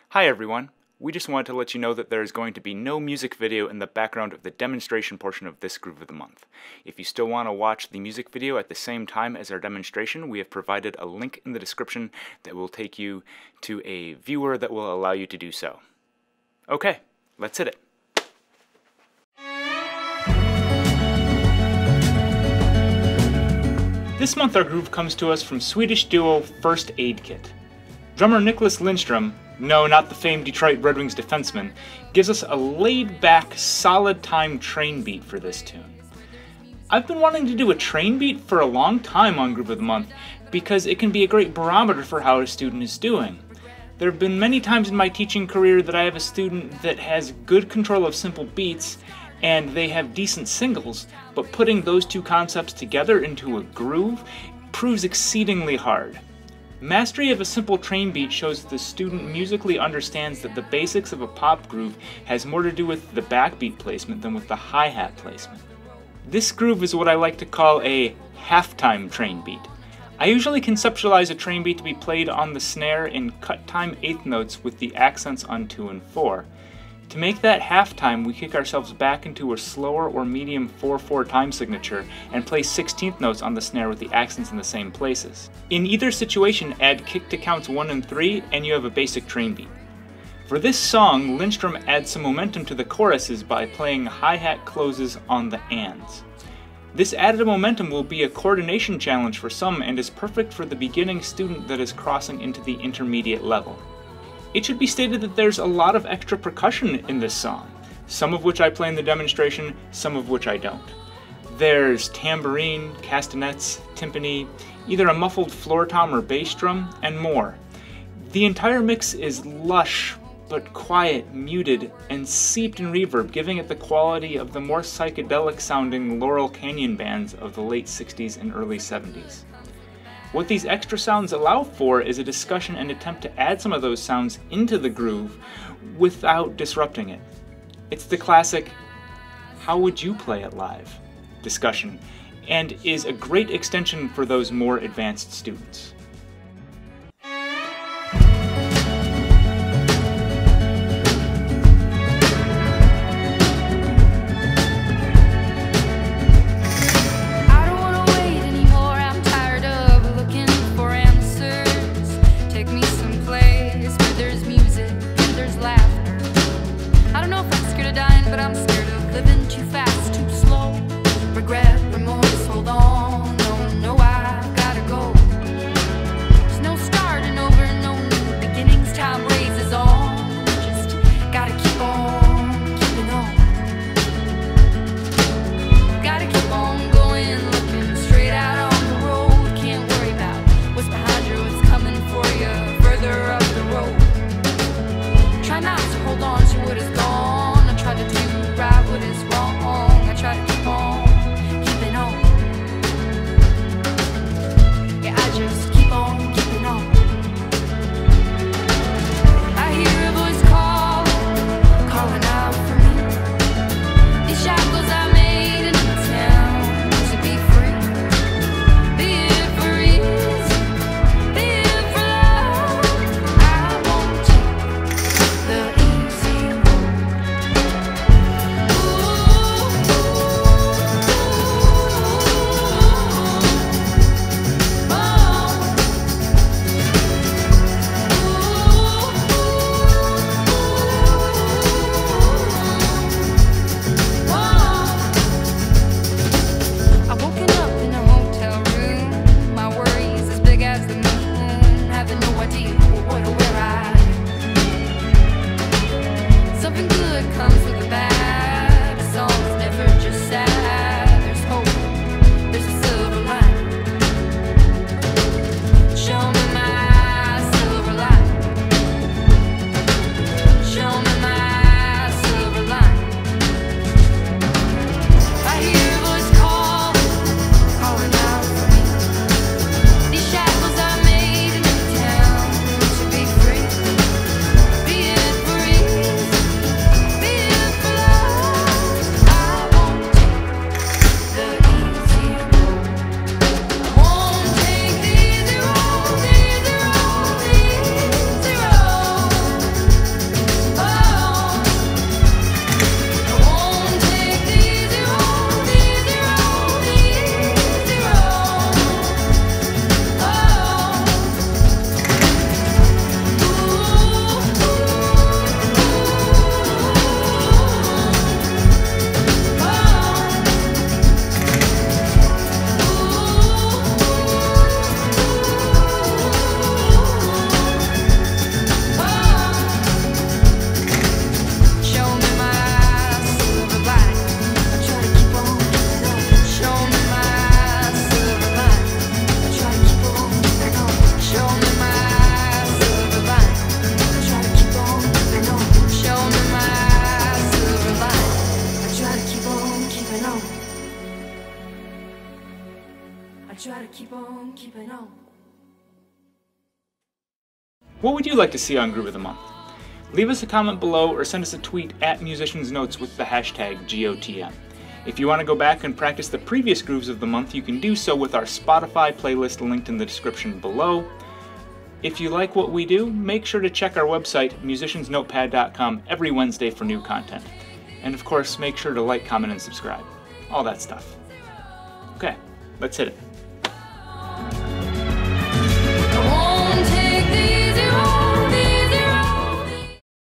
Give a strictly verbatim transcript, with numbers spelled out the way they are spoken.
Hi everyone, we just wanted to let you know that there is going to be no music video in the background of the demonstration portion of this Groove of the Month. If you still want to watch the music video at the same time as our demonstration, we have provided a link in the description that will take you to a viewer that will allow you to do so. Okay, let's hit it. This month our groove comes to us from Swedish duo First Aid Kit. Drummer Niclas Lindström, no, not the famed Detroit Red Wings defenseman, gives us a laid-back, solid-time train beat for this tune. I've been wanting to do a train beat for a long time on Groove of the Month because it can be a great barometer for how a student is doing. There have been many times in my teaching career that I have a student that has good control of simple beats and they have decent singles, but putting those two concepts together into a groove proves exceedingly hard. Mastery of a simple train beat shows that the student musically understands that the basics of a pop groove has more to do with the backbeat placement than with the hi-hat placement. This groove is what I like to call a halftime train beat. I usually conceptualize a train beat to be played on the snare in cut time eighth notes with the accents on two and four. To make that halftime, we kick ourselves back into a slower or medium four four time signature and play sixteenth notes on the snare with the accents in the same places. In either situation, add kick to counts one and three and you have a basic train beat. For this song, Lindström adds some momentum to the choruses by playing hi-hat closes on the ands. This added momentum will be a coordination challenge for some and is perfect for the beginning student that is crossing into the intermediate level. It should be stated that there's a lot of extra percussion in this song, some of which I play in the demonstration, some of which I don't. There's tambourine, castanets, timpani, either a muffled floor tom or bass drum, and more. The entire mix is lush, but quiet, muted, and seeped in reverb, giving it the quality of the more psychedelic-sounding Laurel Canyon bands of the late sixties and early seventies. What these extra sounds allow for is a discussion and attempt to add some of those sounds into the groove without disrupting it. It's the classic, how would you play it live discussion, and is a great extension for those more advanced students. But I'm scared of living too fast, too slow. Regret, remorse, hold on. No, no, I gotta go. keep on keeping on. What would you like to see on Groove of the Month? Leave us a comment below or send us a tweet at Musicians Notes with the hashtag G O T M. If you want to go back and practice the previous Grooves of the Month, you can do so with our Spotify playlist linked in the description below. If you like what we do, make sure to check our website, musicians notepad dot com, every Wednesday for new content. And of course, make sure to like, comment, and subscribe. All that stuff. Okay, let's hit it.